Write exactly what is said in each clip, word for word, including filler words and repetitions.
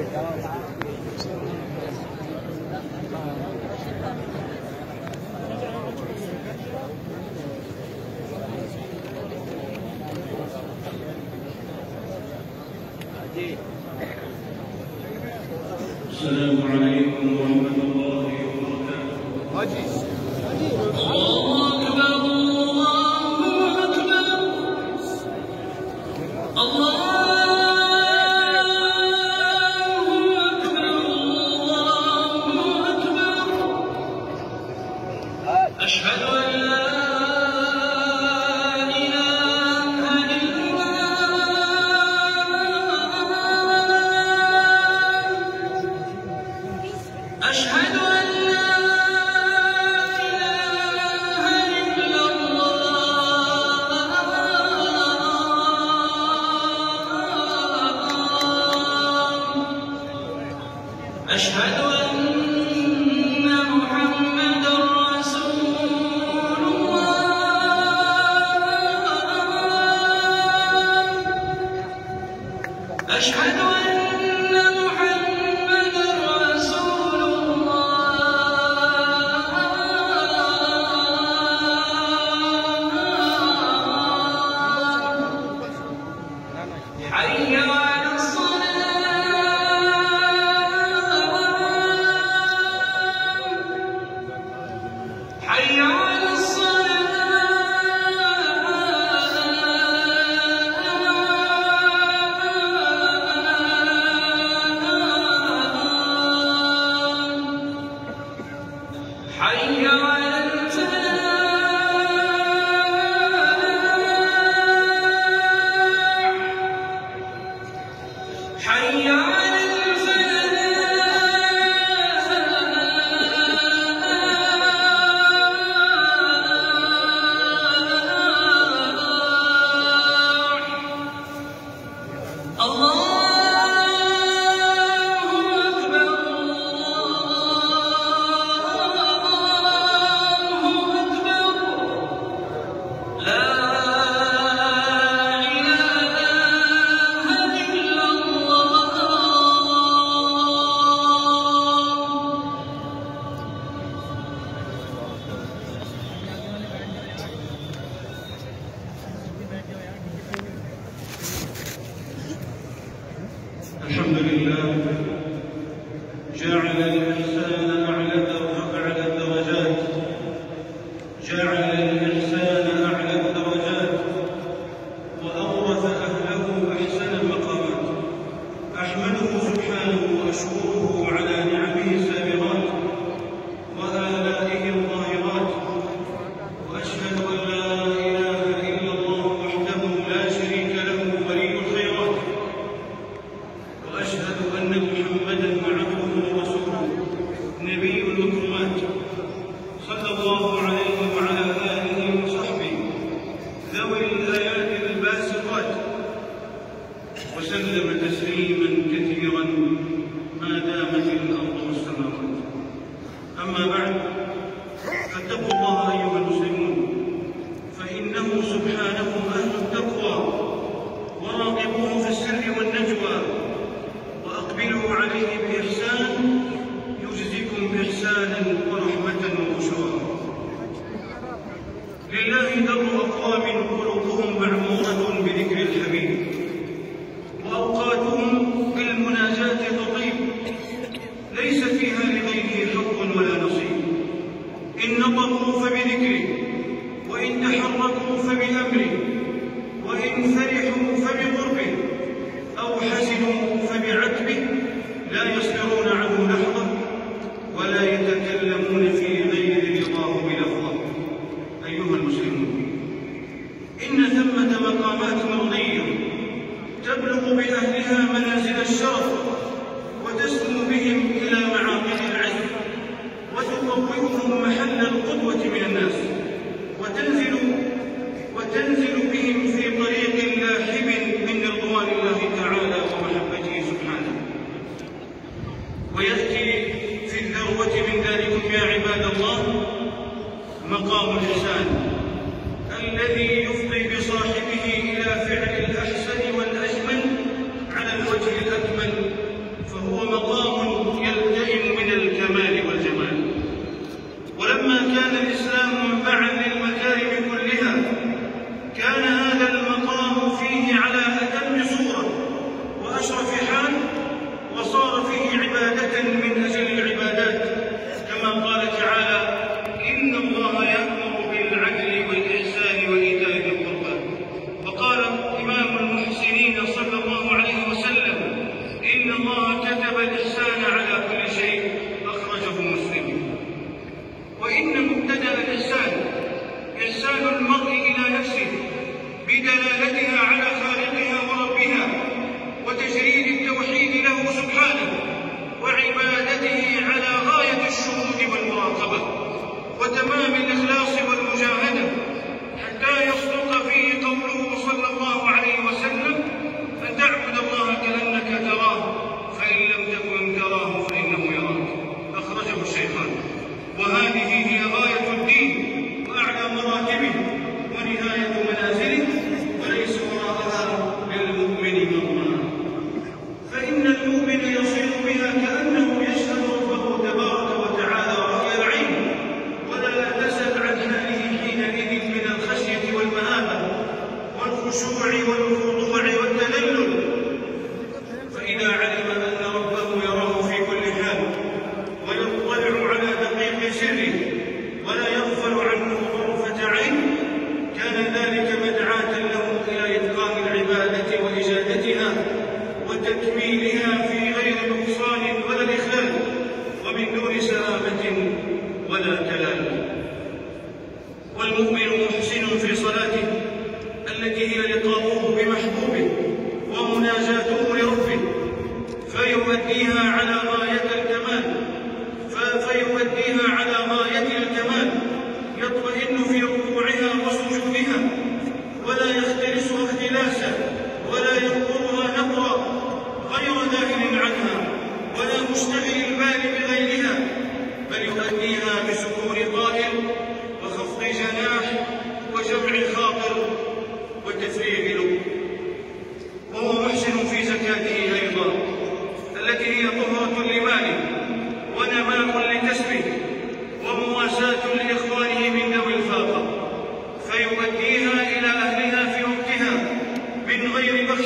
السلام عليكم ورحمة الله وبركاته. الله أكبر الله أكبر الله أكبر الله أكبر. أشهد أن لا أشهد أن لا إله إلا الله. أشهد أن محمدًا رسول الله. أشهد أن محمدًا رسول الله. حي على الصلاة حي على الصلاة حي على الفلاح حي على الفلاح. الله أكبر الله أكبر. لا إله إلا الله. الحمد لله جعل الإحسان أعلى أعلى الدرجات جعل الإحسان أعلى الدرجات وأورث أهله أحسن المقامات. أحمده سبحانه وأشكره على نعمه السابغات وآلائه الظاهرات، وأشهد أن لا إله إلا الله وحده لا شريك له ولي الخيرات، وأشهد أن محمدًا عبده ورسوله نبي المكرمات، صلى الله عليه وعلى آله وصحبه ذوي الآيات الباسطات، وسلم تسليمًا كثيرًا ما دامت الأرض والسماوات. أما بعد، فاتقوا الله أيها المسلمون، فإنه سبحانه أهل التقوى، وراقبوه في السر والنجوى، وأقبلوا عليه بإحسان يجزيكم إحسانا ورحمة وبشرى. لله در أقوام قلوبهم معمورة بذكر الحبيب، وأوقاتهم بالمناجاة تطيب، ليس فيها لغيره حق ولا نصيب. إن نطقوا فبذكره، وإن تحركوا فبأمره، وإن فرحوا فبقربه، أو حزنوا فبعتبه، لا يصبرون عنه لحظة، ولا يتكلمون في غير رضاه بلفظة. أيها المسلمون، إن ثمة مقامات مرضية تبلغ بأهلها منازل الشرف، وتسمو بهم إلى معاقل العزم، وتطوئهم محل القدوة من الناس، وتنزل وتنزل بهم في طريق لاحب من رضوان الله تعالى ومحبته سبحانه. ويأتي في الذروة من ذلكم يا عباد الله مقام الإحسان، الذي يفضي بصاحبه إلى فعل الأحسن والأجمل على الوجه الأكمل، فهو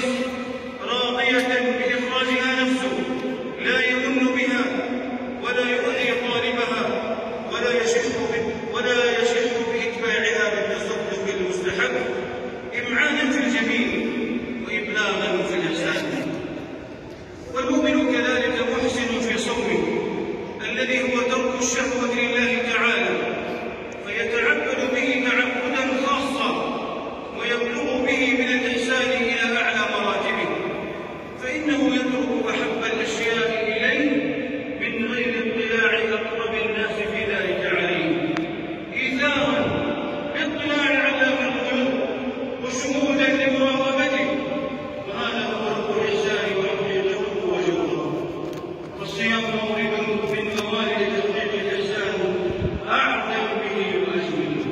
الرئيس راضية بإخراجها نفسه، لا يمن بها ولا يؤذي طالبها ولا يشد ولا يشد بإتباعها بالتصدق المستحب إمعانا في الجميل وإبلاغا في الإحسان. والمؤمن كذلك محسن في صومه الذي هو ترك الشهوة لله تعالى، فيتعبد به تعبدا خاصا ويبلغ به من الإحسان إلى أعلى مراتبه، فإنه يترك أحب الأشياء إليه من غير اطلاع أقرب الناس في ذلك عليه، إيثارا باطلاع علام الغيوب وشهودا لمراقبته، وهذا هو رب الإحسان وحقيقته وجوهه. والصيام مورد من موارد تحقيق الإحسان أعظم به وأجمل،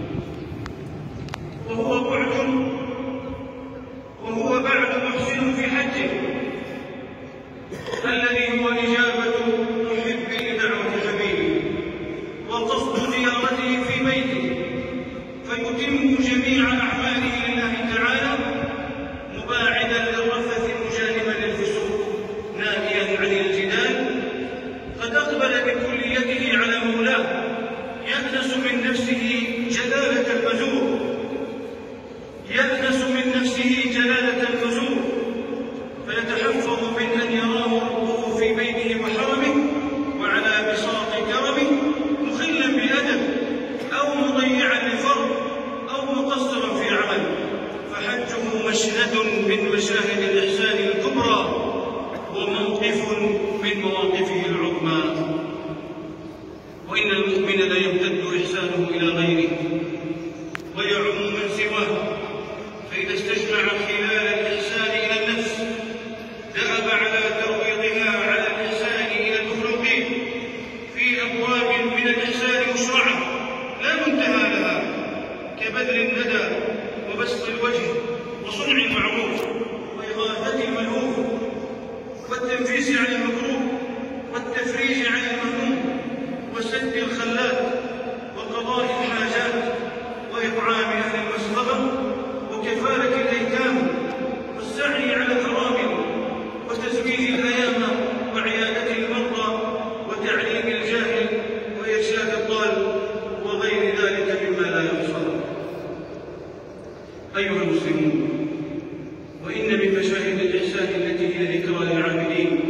وهو بعد وهو بعد محسن في حجه الذي هو إجابة محب لدعوة حبيبه وقصد زيارته في بيته، فيتم جميع أعماله لله تعالى مباعدا للرفث مجانبا للفسوق ناهيا عن الجدال، قد أقبل بكليته على مولاه يأنس من نفسه جلالة المزور يأنس من نفسه جلالة المزور فيتحفظ من أن يراه ربه في بيته وحرمه وعلى بساط كرمه مخلا بأدب أو مضيعا لفرض أو مقصرا في عمل، فحجه مشهد من مشاهد الإحسان الكبرى وموقف من مواقفه العظمى. وإن المؤمن لا يمتد إحسانه إلى غيره ويعم من سواه، فإذا استجمع خلال الإحسان إلى النفس ذهب على ترويضها على الإحسان إلى المخلوقين في أبواب من الإحسان مشرعة لا منتهى لها، كبذل الندى وبسط الوجه وصنع المعروف وإغاثة الملهوف والتنفيس عن المكروه والتفريج عن المهموم وسد الخلات وقضاء الحاجات وإطعام أهل المسغبة وكفالة الأيتام والسعي على الأرامل وتزويج الأيام وعيادة المرضى وتعليم الجاهل وإرشاد الضال وغير ذلك مما لا يحصى. أيها المسلمون، وإن من مشاهد الإحسان التي هي ذكرى للعابدين